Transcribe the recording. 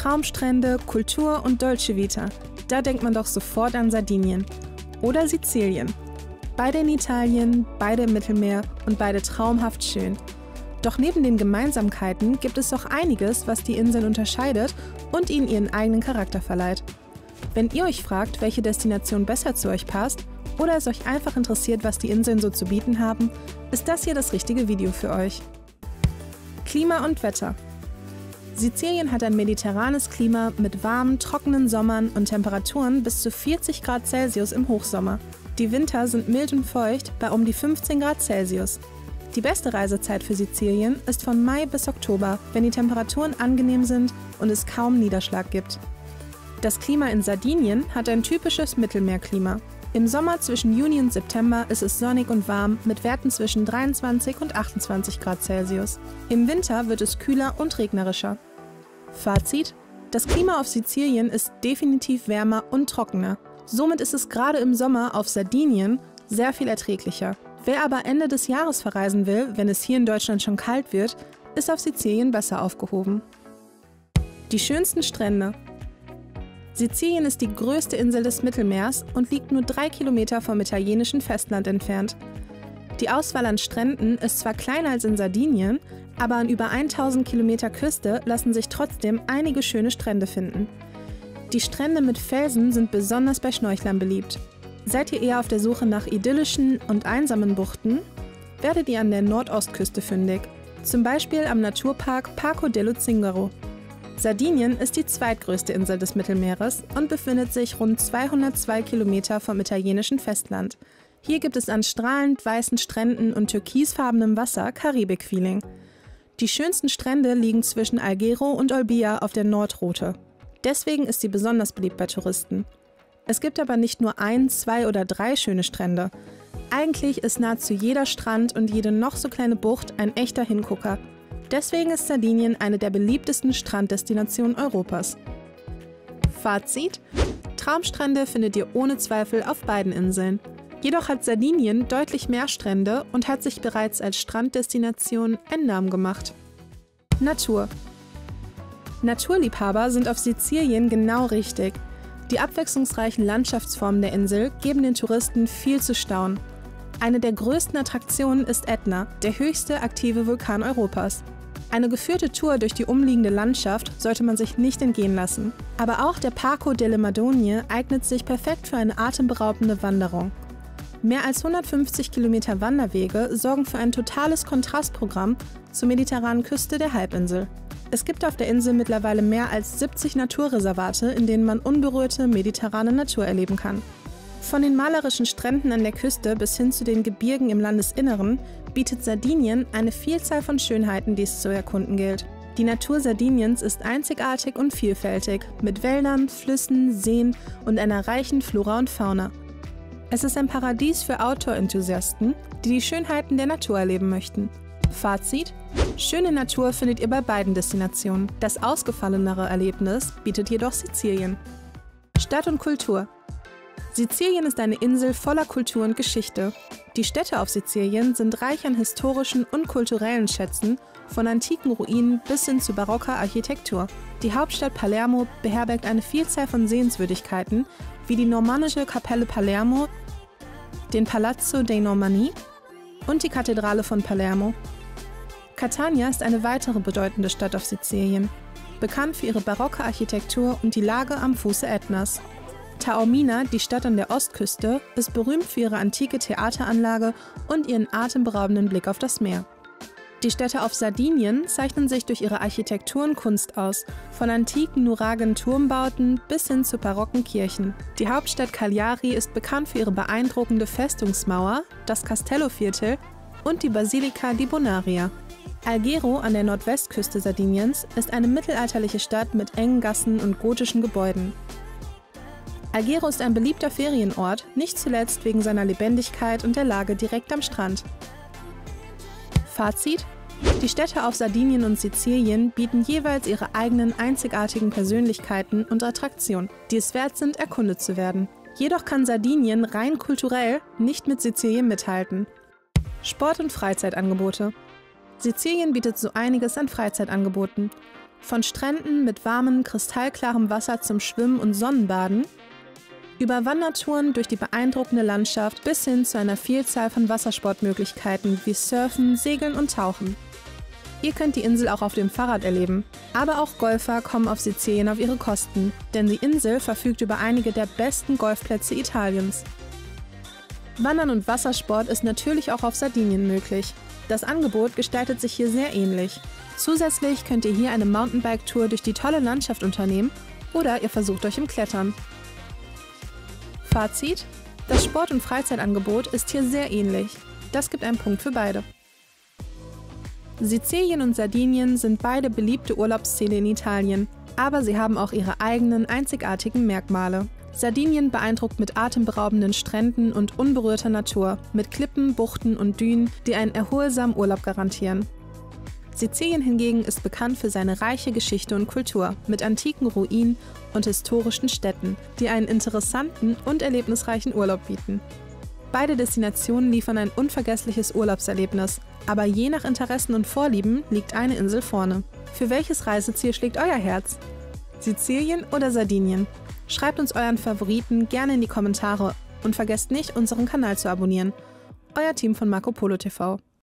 Traumstrände, Kultur und Dolce Vita. Da denkt man doch sofort an Sardinien. Oder Sizilien. Beide in Italien, beide im Mittelmeer und beide traumhaft schön. Doch neben den Gemeinsamkeiten gibt es auch einiges, was die Inseln unterscheidet und ihnen ihren eigenen Charakter verleiht. Wenn ihr euch fragt, welche Destination besser zu euch passt oder es euch einfach interessiert, was die Inseln so zu bieten haben, ist das hier das richtige Video für euch. Klima und Wetter. Sizilien hat ein mediterranes Klima mit warmen, trockenen Sommern und Temperaturen bis zu 40 Grad Celsius im Hochsommer. Die Winter sind mild und feucht bei um die 15 Grad Celsius. Die beste Reisezeit für Sizilien ist von Mai bis Oktober, wenn die Temperaturen angenehm sind und es kaum Niederschlag gibt. Das Klima in Sardinien hat ein typisches Mittelmeerklima. Im Sommer zwischen Juni und September ist es sonnig und warm mit Werten zwischen 23 und 28 Grad Celsius. Im Winter wird es kühler und regnerischer. Fazit: Das Klima auf Sizilien ist definitiv wärmer und trockener. Somit ist es gerade im Sommer auf Sardinien sehr viel erträglicher. Wer aber Ende des Jahres verreisen will, wenn es hier in Deutschland schon kalt wird, ist auf Sizilien besser aufgehoben. Die schönsten Strände. Sizilien ist die größte Insel des Mittelmeers und liegt nur 3 Kilometer vom italienischen Festland entfernt. Die Auswahl an Stränden ist zwar kleiner als in Sardinien, aber an über 1000 Kilometer Küste lassen sich trotzdem einige schöne Strände finden. Die Strände mit Felsen sind besonders bei Schnorchlern beliebt. Seid ihr eher auf der Suche nach idyllischen und einsamen Buchten, werdet ihr an der Nordostküste fündig, zum Beispiel am Naturpark Parco dello Zingaro. Sardinien ist die zweitgrößte Insel des Mittelmeeres und befindet sich rund 202 Kilometer vom italienischen Festland. Hier gibt es an strahlend weißen Stränden und türkisfarbenem Wasser Karibik-Feeling. Die schönsten Strände liegen zwischen Alghero und Olbia auf der Nordroute. Deswegen ist sie besonders beliebt bei Touristen. Es gibt aber nicht nur 1, 2 oder 3 schöne Strände. Eigentlich ist nahezu jeder Strand und jede noch so kleine Bucht ein echter Hingucker. Deswegen ist Sardinien eine der beliebtesten Stranddestinationen Europas. Fazit: Traumstrände findet ihr ohne Zweifel auf beiden Inseln. Jedoch hat Sardinien deutlich mehr Strände und hat sich bereits als Stranddestination einen Namen gemacht. Natur. Naturliebhaber sind auf Sizilien genau richtig. Die abwechslungsreichen Landschaftsformen der Insel geben den Touristen viel zu staunen. Eine der größten Attraktionen ist Etna, der höchste aktive Vulkan Europas. Eine geführte Tour durch die umliegende Landschaft sollte man sich nicht entgehen lassen. Aber auch der Parco delle Madonie eignet sich perfekt für eine atemberaubende Wanderung. Mehr als 150 Kilometer Wanderwege sorgen für ein totales Kontrastprogramm zur mediterranen Küste der Halbinsel. Es gibt auf der Insel mittlerweile mehr als 70 Naturreservate, in denen man unberührte mediterrane Natur erleben kann. Von den malerischen Stränden an der Küste bis hin zu den Gebirgen im Landesinneren bietet Sardinien eine Vielzahl von Schönheiten, die es zu erkunden gilt. Die Natur Sardiniens ist einzigartig und vielfältig, mit Wäldern, Flüssen, Seen und einer reichen Flora und Fauna. Es ist ein Paradies für Outdoor-Enthusiasten, die die Schönheiten der Natur erleben möchten. Fazit: Schöne Natur findet ihr bei beiden Destinationen. Das ausgefallenere Erlebnis bietet jedoch Sizilien. Stadt und Kultur. Sizilien ist eine Insel voller Kultur und Geschichte. Die Städte auf Sizilien sind reich an historischen und kulturellen Schätzen, von antiken Ruinen bis hin zu barocker Architektur. Die Hauptstadt Palermo beherbergt eine Vielzahl von Sehenswürdigkeiten, wie die normannische Kapelle Palermo, den Palazzo dei Normanni und die Kathedrale von Palermo. Catania ist eine weitere bedeutende Stadt auf Sizilien, bekannt für ihre barocke Architektur und die Lage am Fuße Ätnas. Taormina, die Stadt an der Ostküste, ist berühmt für ihre antike Theateranlage und ihren atemberaubenden Blick auf das Meer. Die Städte auf Sardinien zeichnen sich durch ihre Architektur und Kunst aus, von antiken nuragen Turmbauten bis hin zu barocken Kirchen. Die Hauptstadt Cagliari ist bekannt für ihre beeindruckende Festungsmauer, das Castello-Viertel und die Basilica di Bonaria. Alghero an der Nordwestküste Sardiniens ist eine mittelalterliche Stadt mit engen Gassen und gotischen Gebäuden. Alghero ist ein beliebter Ferienort, nicht zuletzt wegen seiner Lebendigkeit und der Lage direkt am Strand. Fazit: Die Städte auf Sardinien und Sizilien bieten jeweils ihre eigenen einzigartigen Persönlichkeiten und Attraktionen, die es wert sind, erkundet zu werden. Jedoch kann Sardinien rein kulturell nicht mit Sizilien mithalten. Sport- und Freizeitangebote. Sizilien bietet so einiges an Freizeitangeboten. Von Stränden mit warmem, kristallklarem Wasser zum Schwimmen und Sonnenbaden, über Wandertouren durch die beeindruckende Landschaft bis hin zu einer Vielzahl von Wassersportmöglichkeiten wie Surfen, Segeln und Tauchen. Ihr könnt die Insel auch auf dem Fahrrad erleben. Aber auch Golfer kommen auf Sizilien auf ihre Kosten, denn die Insel verfügt über einige der besten Golfplätze Italiens. Wandern und Wassersport ist natürlich auch auf Sardinien möglich. Das Angebot gestaltet sich hier sehr ähnlich. Zusätzlich könnt ihr hier eine Mountainbike-Tour durch die tolle Landschaft unternehmen oder ihr versucht euch im Klettern. Fazit: Das Sport- und Freizeitangebot ist hier sehr ähnlich. Das gibt einen Punkt für beide. Sizilien und Sardinien sind beide beliebte Urlaubsziele in Italien, aber sie haben auch ihre eigenen einzigartigen Merkmale. Sardinien beeindruckt mit atemberaubenden Stränden und unberührter Natur, mit Klippen, Buchten und Dünen, die einen erholsamen Urlaub garantieren. Sizilien hingegen ist bekannt für seine reiche Geschichte und Kultur, mit antiken Ruinen und historischen Städten, die einen interessanten und erlebnisreichen Urlaub bieten. Beide Destinationen liefern ein unvergessliches Urlaubserlebnis, aber je nach Interessen und Vorlieben liegt eine Insel vorne. Für welches Reiseziel schlägt euer Herz? Sizilien oder Sardinien? Schreibt uns euren Favoriten gerne in die Kommentare und vergesst nicht, unseren Kanal zu abonnieren. Euer Team von Marco Polo TV.